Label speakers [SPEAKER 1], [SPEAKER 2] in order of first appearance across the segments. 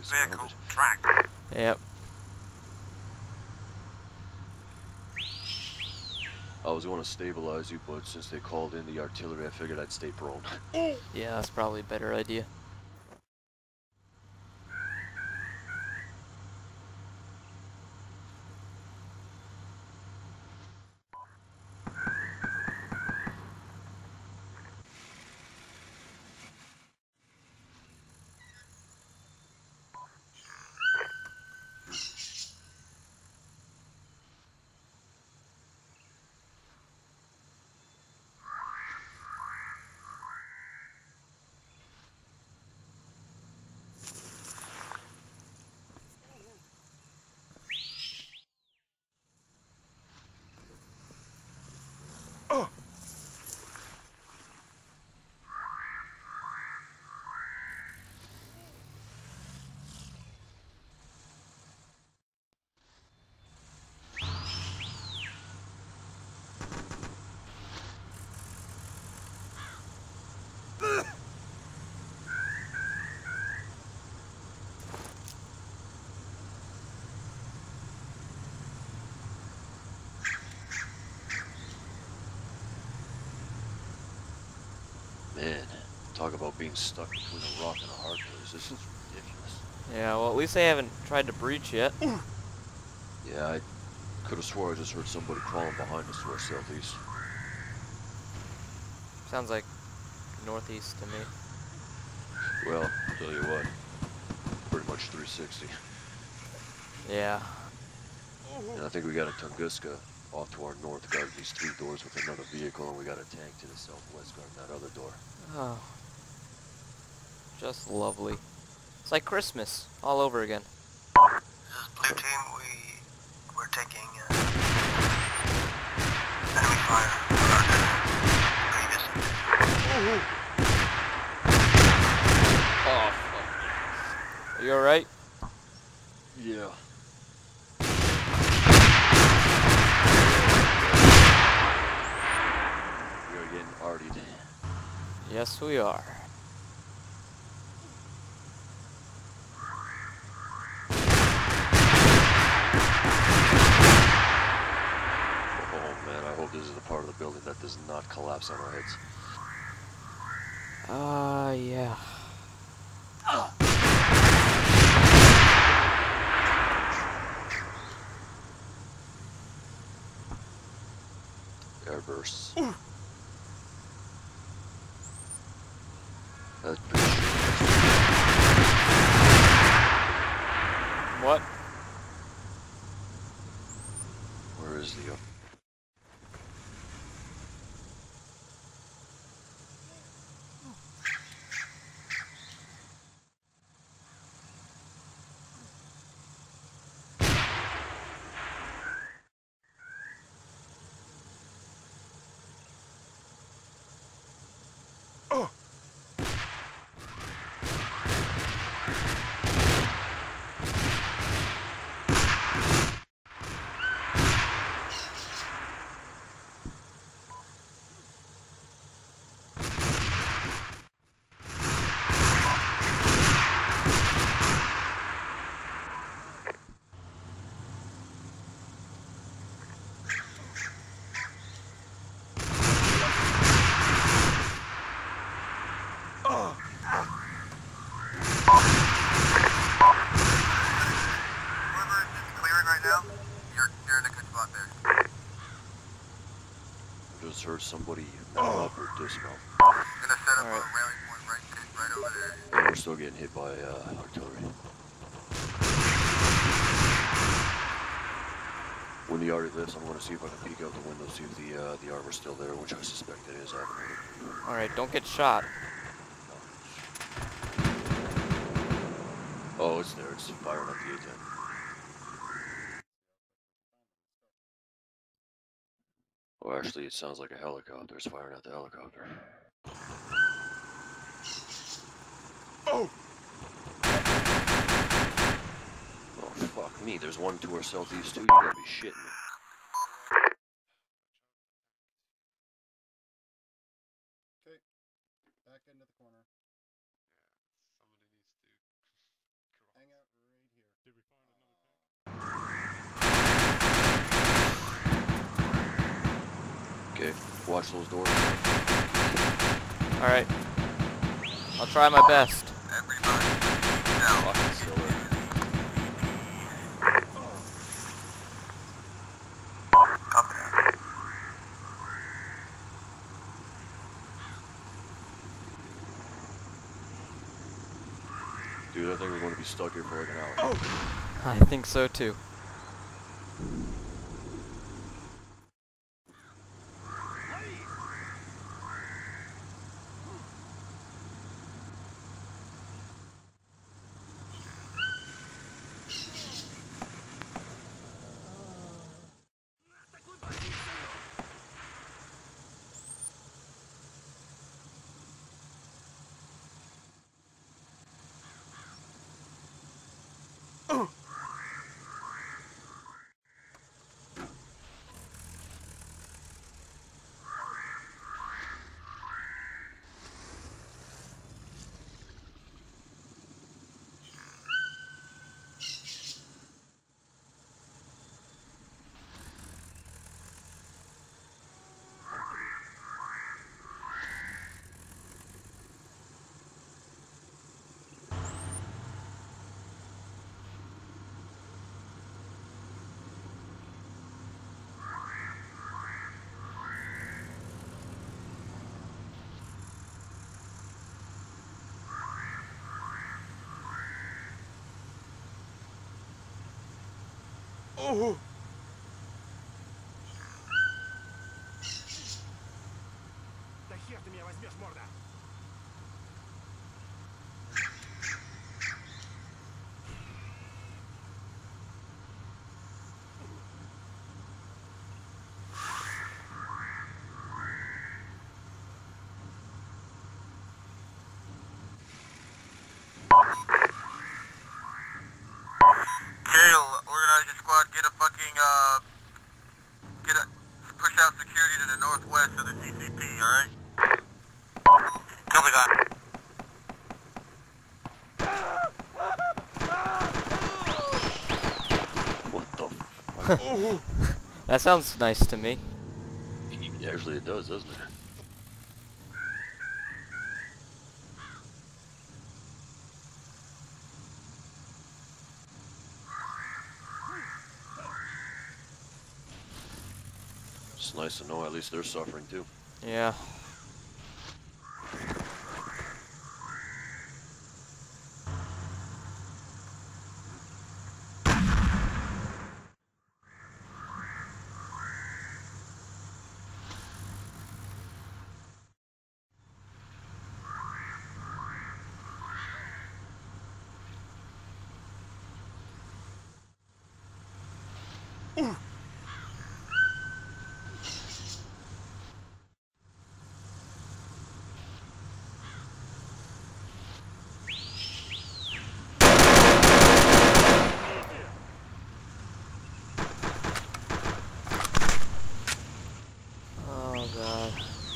[SPEAKER 1] Vehicle tracked.
[SPEAKER 2] Yep.
[SPEAKER 3] I was going to stabilize you, but since they called in the artillery, I figured I'd stay prone.
[SPEAKER 2] Yeah, that's probably a better idea.
[SPEAKER 3] Man, talk about being stuck between a rock and a hard place. This is ridiculous.
[SPEAKER 2] Yeah, well, at least they haven't tried to breach yet.
[SPEAKER 3] Yeah, I could have swore I just heard somebody crawling behind us to our southeast.
[SPEAKER 2] Sounds like northeast to me.
[SPEAKER 3] Well, tell you what, pretty much 360.
[SPEAKER 2] Yeah.
[SPEAKER 3] And I think we got a Tunguska off to our north guarding these 3 doors with another vehicle, and we got a tank to the southwest guarding that other door.
[SPEAKER 2] Oh. Just lovely. It's like Christmas all over again.
[SPEAKER 1] This is Blue Team. We're taking enemy fire on our previous.
[SPEAKER 3] Oh, fuck.
[SPEAKER 2] Are you alright?
[SPEAKER 3] Yeah. We are getting partied.
[SPEAKER 2] Yes, we are.
[SPEAKER 3] Oh man, I hope this is the part of the building that does not collapse on our heads.
[SPEAKER 2] Yeah.
[SPEAKER 3] Airbursts. That's pretty shit.
[SPEAKER 2] What?
[SPEAKER 3] Where is the... Just heard somebody mount up or dismount.
[SPEAKER 1] Gonna set up
[SPEAKER 2] Alright.
[SPEAKER 1] a rally point right over there.
[SPEAKER 3] And we're still getting hit by artillery. When the arty lifts, I'm going to see if I can peek out the window, see if the armor's still there, which I suspect it is. I haven't heard it.
[SPEAKER 2] Alright, don't get shot.
[SPEAKER 3] Oh, it's there. It's firing up the A-10. Oh, actually, it sounds like a helicopter. It's firing at the helicopter. Oh! Oh, fuck me. There's one to our southeast, too. You gotta be shitting me.
[SPEAKER 4] Okay, back into the corner.
[SPEAKER 5] Yeah, somebody needs to
[SPEAKER 4] Hang out.
[SPEAKER 3] Okay, watch those doors.
[SPEAKER 2] Alright. I'll try my best.
[SPEAKER 1] Everybody down.
[SPEAKER 3] Fucking killer.
[SPEAKER 1] Copy that.
[SPEAKER 3] Dude, I think we're going to be stuck here for like an hour.
[SPEAKER 2] I think so too.
[SPEAKER 4] Oh! Да хер ты меня возьмешь, морда!
[SPEAKER 1] Kale, organize your squad, get a fucking, push out security to the northwest of the CCP, alright? Copy that.
[SPEAKER 3] What the fuck?
[SPEAKER 2] That sounds nice to me.
[SPEAKER 3] Yeah, actually it does, doesn't it? It's nice to know at least they're suffering too.
[SPEAKER 2] Yeah. Oh god.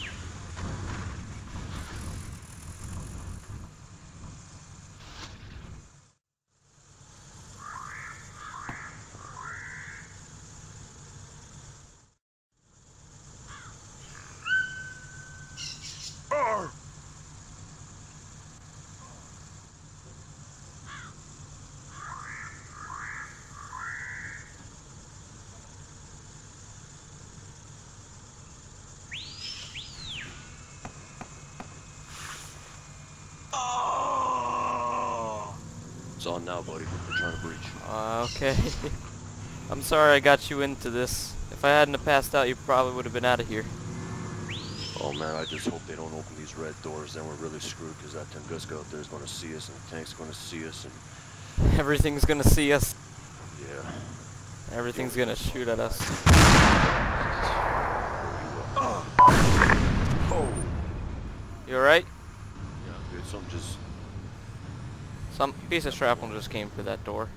[SPEAKER 3] It's on now, buddy. We're trying to breach.
[SPEAKER 2] Okay. I'm sorry I got you into this. If I hadn't have passed out, you probably would have been out of here.
[SPEAKER 3] Oh man, I just hope they don't open these red doors, then we're really screwed because that Tunguska out there is going to see us and the tank's going to see us and...
[SPEAKER 2] Everything's gonna see us.
[SPEAKER 3] Yeah.
[SPEAKER 2] Everything's gonna shoot at us.
[SPEAKER 3] Oh!
[SPEAKER 2] You alright?
[SPEAKER 3] Yeah, dude, something just...
[SPEAKER 2] Some piece of shrapnel just came through that door.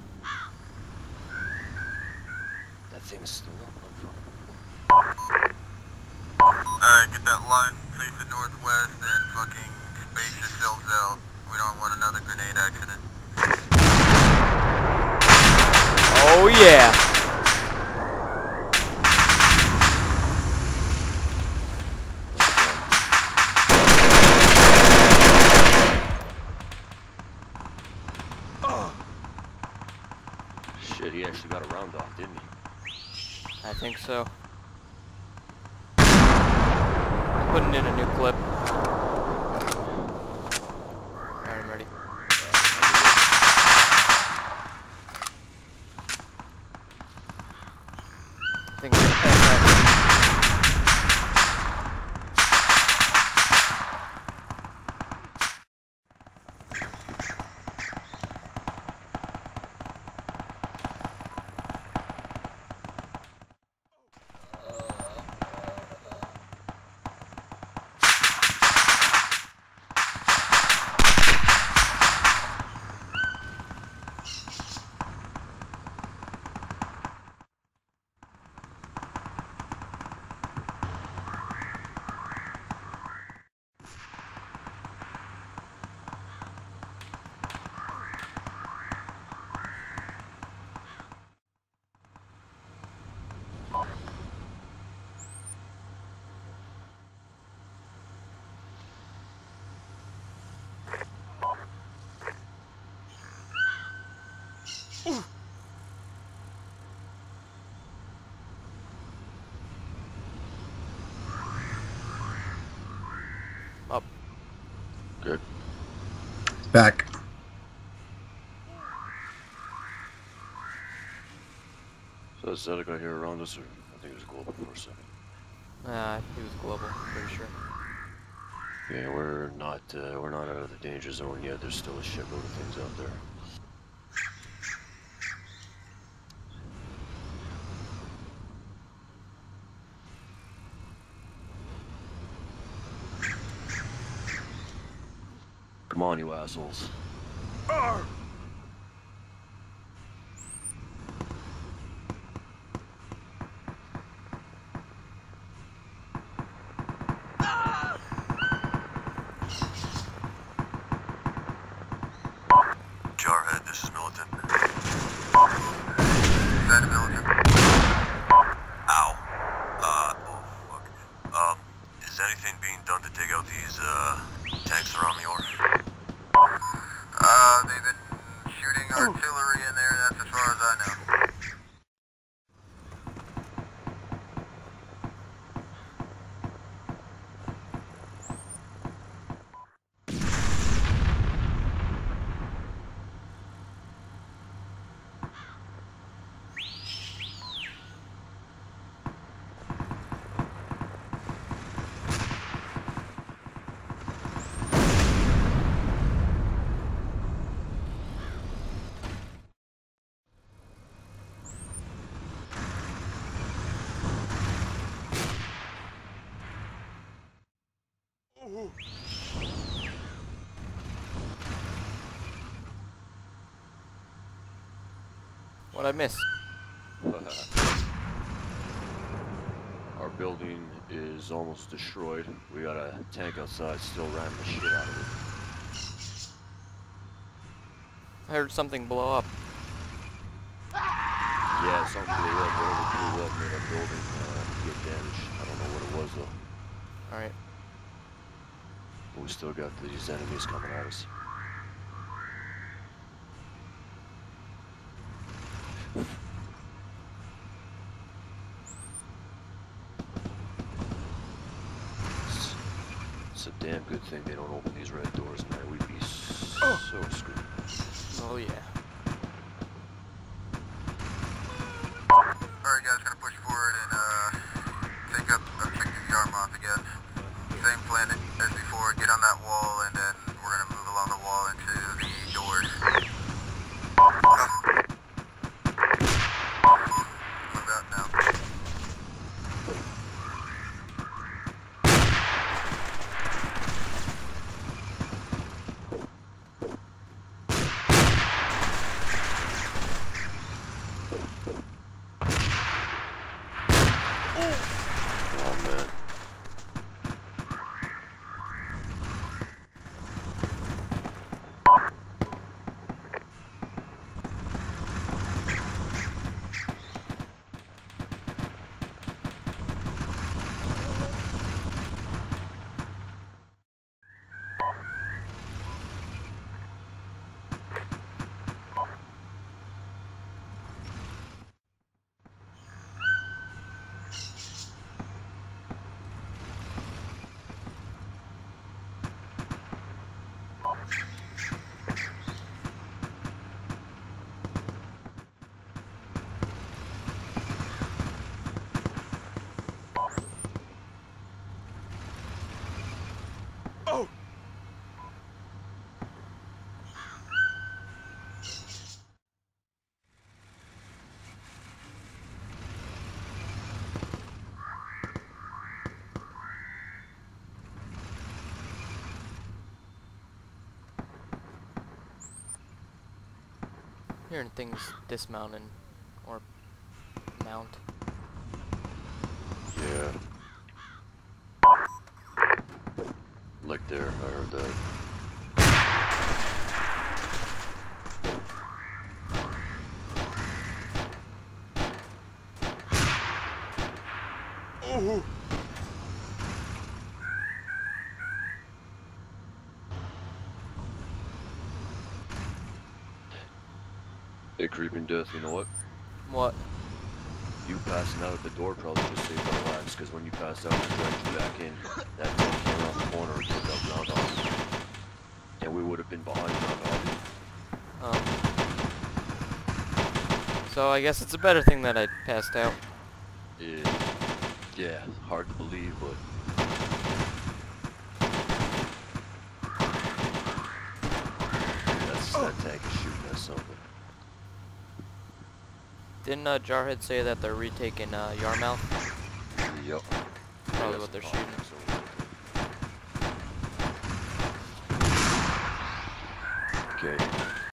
[SPEAKER 3] That thing's still up.
[SPEAKER 1] Alright, get that line facing northwest and fucking space yourselves out. We don't want another grenade accident.
[SPEAKER 2] Oh yeah!
[SPEAKER 3] Shit, he actually got a round off, didn't he?
[SPEAKER 2] I think so. I'm putting in a new clip. Alright, I'm ready. I think we're past that. Up.
[SPEAKER 3] Good.
[SPEAKER 5] Back.
[SPEAKER 3] So is that a guy here around us, or I think it was global for a second.
[SPEAKER 2] He was global, pretty sure.
[SPEAKER 3] Yeah, we're not out of the danger zone yet. There's still a shitload of things out there. Come on, you assholes.
[SPEAKER 1] Jarhead, this is Militant. That Militant. Ow. Oh fuck. Is anything being done to take out these, tanks around the orf? They've been shooting artillery in there, that's as far as I know.
[SPEAKER 2] What'd I miss?
[SPEAKER 3] Our building is almost destroyed. We got a tank outside still ramming the shit out of it.
[SPEAKER 2] I heard something blow up.
[SPEAKER 3] Yeah, something blew up. Whatever blew up made our building get damaged. I don't know what it was though.
[SPEAKER 2] Alright.
[SPEAKER 3] But we still got these enemies coming at us. It's a damn good thing they don't open these red doors, man. We'd be so screwed.
[SPEAKER 2] Oh yeah.
[SPEAKER 1] Alright guys, gonna push forward and take up objective Yarmouth again. Same plan as before, get on that wall and then we're gonna move along the wall into the doors. Move out now.
[SPEAKER 3] Oh man.
[SPEAKER 2] Hearing things dismount or mount.
[SPEAKER 3] Yeah. Like there, I heard that. Oh! Hey, Creeping Death, you know what?
[SPEAKER 2] What?
[SPEAKER 3] You passing out at the door probably just saved our lives, because when you passed out, we dragged you back in. That thing came around the corner and put that groundhog. And we would have been behind groundhog.
[SPEAKER 2] So I guess it's a better thing that I passed out.
[SPEAKER 3] Yeah, hard to believe, but... That tank is shooting at something.
[SPEAKER 2] Didn't Jarhead say that they're retaking Yarmouth?
[SPEAKER 3] Yup.
[SPEAKER 2] Probably what they're shooting.
[SPEAKER 3] Okay.